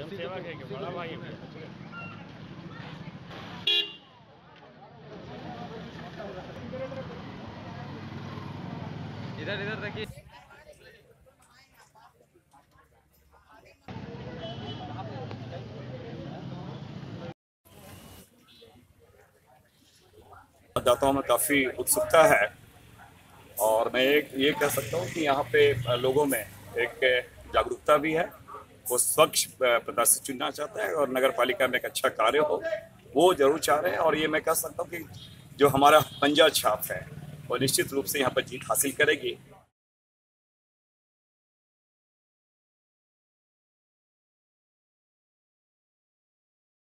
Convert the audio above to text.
जनसेवक है कि बड़ा भाई है। इधर इधर देखिए। मतदाताओं में काफ़ी उत्सुकता है और मैं ये कह सकता हूँ कि यहाँ पे लोगों में एक जागरूकता भी है। वो स्वच्छ प्रत्याशी चुनना चाहता है और नगर पालिका में एक अच्छा कार्य हो वो जरूर चाह रहे हैं। और ये मैं कह सकता हूँ कि जो हमारा पंजा छाप है वो निश्चित रूप से यहाँ पर जीत हासिल करेगी।